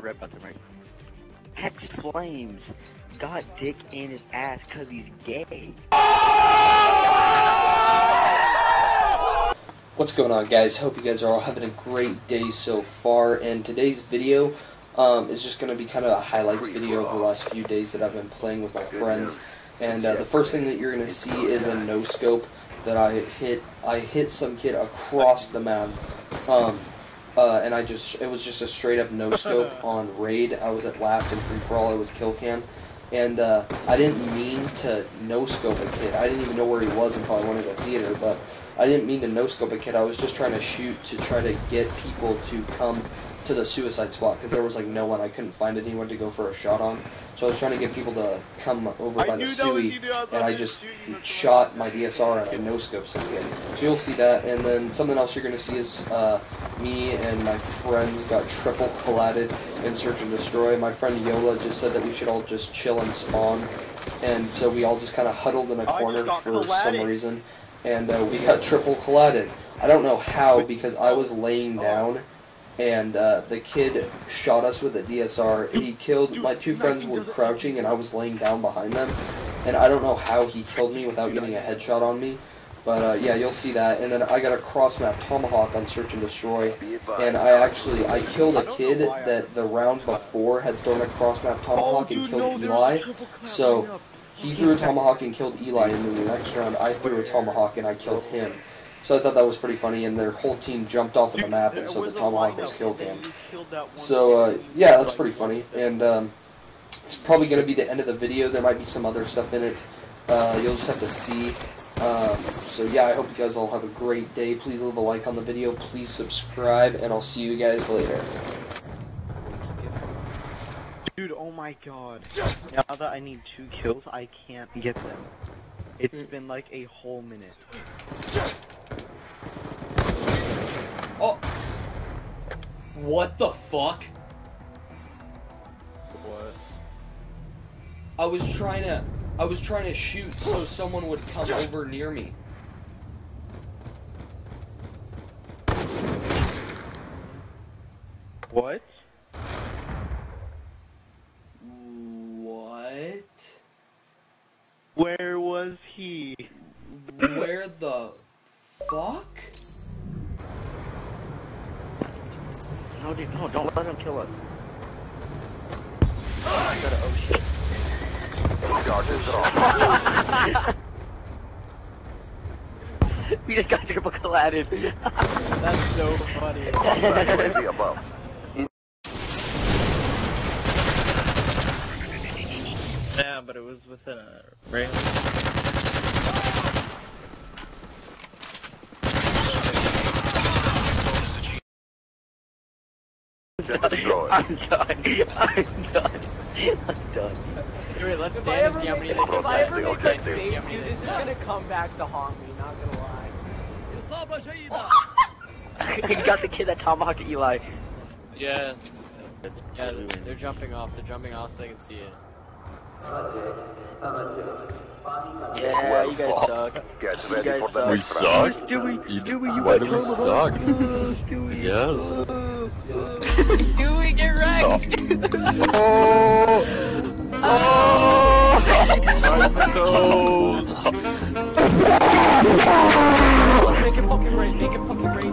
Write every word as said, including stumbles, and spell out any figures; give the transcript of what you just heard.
red button right. Hex Flames got dick in his ass cause he's gay. What's going on, guys? Hope you guys are all having a great day so far, and today's video um, is just going to be kind of a highlights video of the last few days that I've been playing with my friends. And uh, the first thing that you're going to see is a no-scope that I hit. I hit some kid across the map, um, uh, and I just it was just a straight up no-scope on raid. I was at last in free-for-all. I was kill cam. And uh, I didn't mean to no-scope a kid. I didn't even know where he was until I went into theater, but I didn't mean to no-scope a kid. I was just trying to shoot to try to get people to come to the suicide spot, because there was like no one. I couldn't find anyone to go for a shot on. So I was trying to get people to come over by the sui, and I just shot my D S R and I no-scoped some kid. So you'll see that, and then something else you're going to see is uh, me and my friends got triple colladed in Search and Destroy. My friend Yola just said that we should all just chill and spawn, and so we all just kind of huddled in a corner for some reason, and uh, we got triple colladed. I don't know how, because I was laying down, and uh, the kid shot us with a D S R. He killed, my two friends were crouching and I was laying down behind them, and I don't know how he killed me without getting a headshot on me, but uh, yeah, you'll see that. And then I got a cross-map tomahawk on Search and Destroy, and I actually, I killed a kid that the round before had thrown a cross-map tomahawk and killed Eli, so he threw a tomahawk and killed Eli, and then the next round I threw a tomahawk and I killed him. So I thought that was pretty funny, and their whole team jumped off of the map, and so the tomahawk was killed him. So, uh, yeah, that's pretty funny, and um, it's probably going to be the end of the video. There might be some other stuff in it. Uh, you'll just have to see. Um, so, yeah, I hope you guys all have a great day. Please leave a like on the video. Please subscribe, and I'll see you guys later. Dude, oh my god. Now that I need two kills, I can't get them. It's mm. been like a whole minute. Oh! What the fuck? What? I was trying to, I was trying to shoot so someone would come over near me. What? What? Where was he? Where the fuck? No, dude, no, don't let him kill us. I gotta, oh shit. We just got triple colladed. That's so funny. above. Yeah, but it was within a range. I'm done. I'm done. I'm done. I'm done. Wait, let's If stand I and ever see how make, many if I ever make that objective. face, dude, this is gonna come back to haunt me, not gonna lie. I got the kid that tomahawked Eli. Yeah. Yeah, they're, they're jumping off. They're jumping off so they can see it. Yeah, Well you guys fought. suck. Get You ready guys for the suck. next We round. suck? Stewie, You- Stewie, you why got do we tomahawked. suck? Uh, Stewie. Yes. Uh, uh. Stewie, get wrecked! Oh! Oh! Oh! Make it fucking right, make it fucking right.